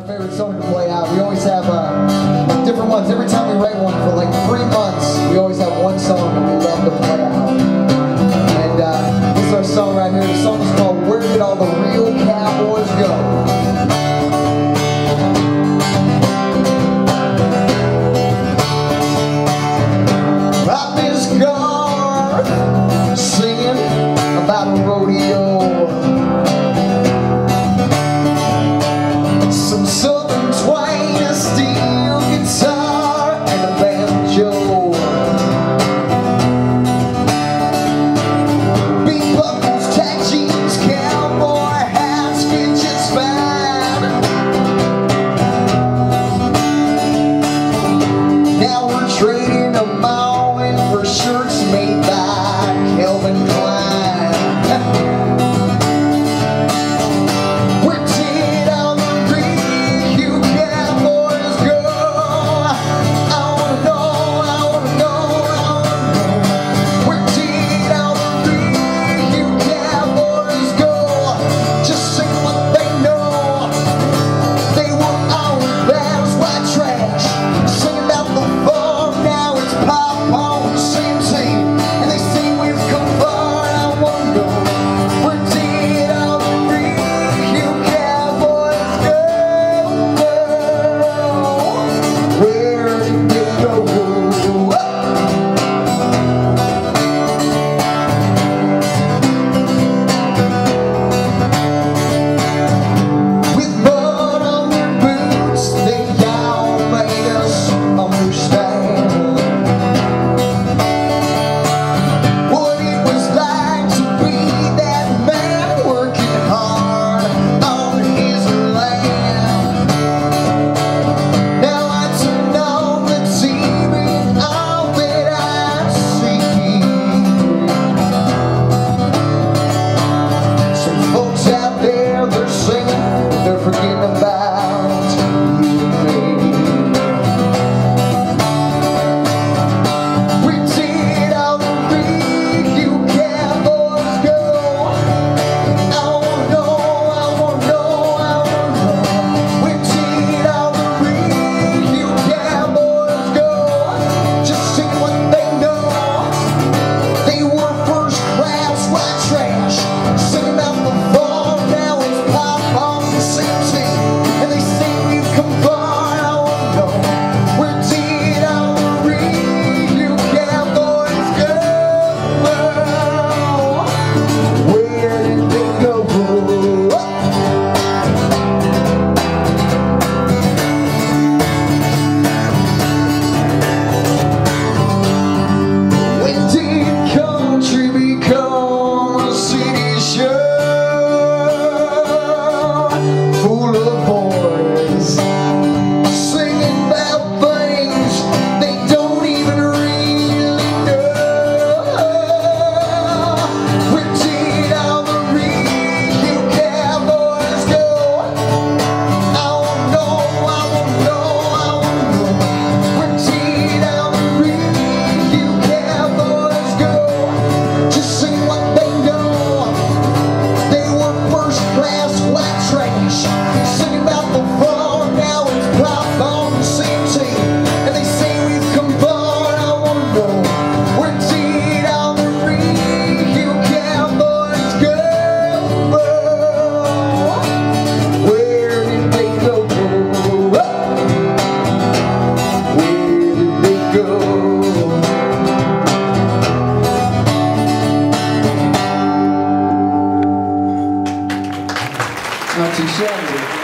favorite song to play out. We always have different ones. Every time we write one for like 3 months, we always have one song that we love to play out. And this is our song right here. The song is called Where Did All the Real Cowboys Go? About a rodeo, some southern twang, a steel guitar, and a banjo. Big buckles, tack jeans, cowboy hats fit just fine. Now we're trading them all in for shirts made by Calvin Klein. Where did all the real cowboys go? I wanna know, I wanna know, I wanna know. Where did all the real cowboys go? Just sing what they know. They were all bad as white trash. Sing about the farm, now it's pop on CMC. And they say we've come far. Not too shabby.